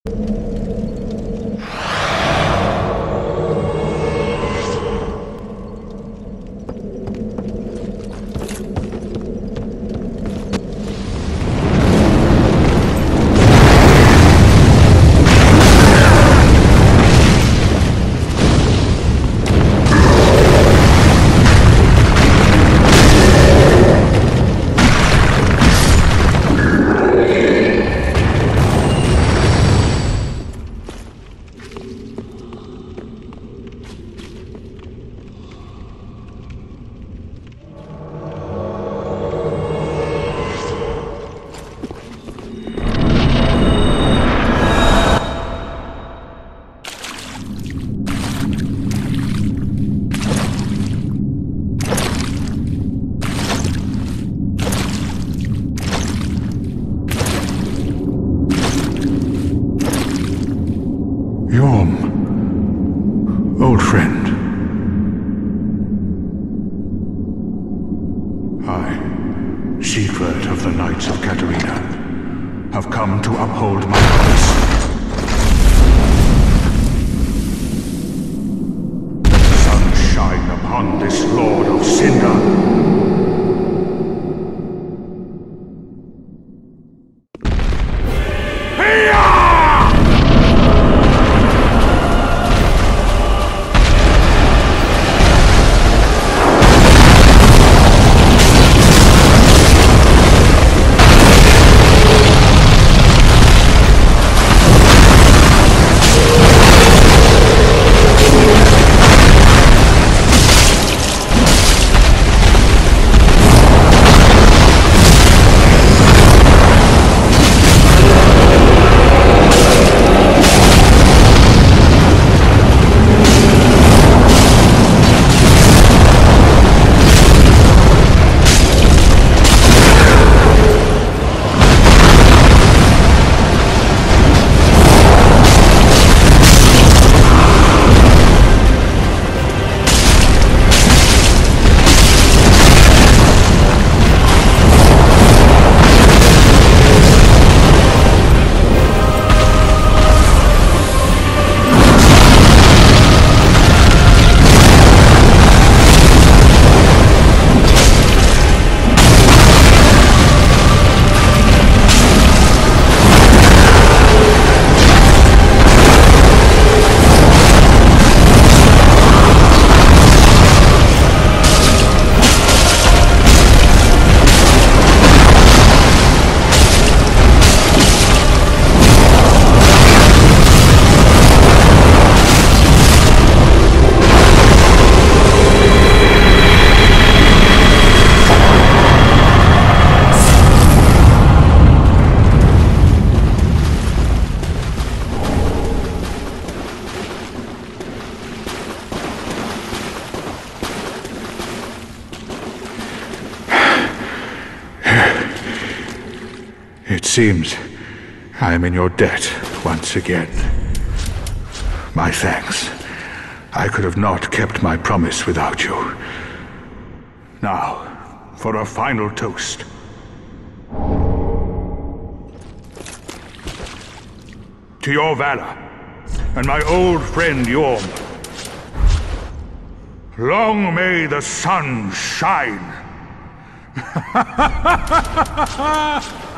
Yhorm, old friend. I, Siegward of the Knights of Catarina, have come to uphold my promise. Sun shine upon this Lord of Cinder. It seems I am in your debt once again. My thanks. I could have not kept my promise without you. Now, for a final toast. To your valor, and my old friend Yhorm. Long may the sun shine!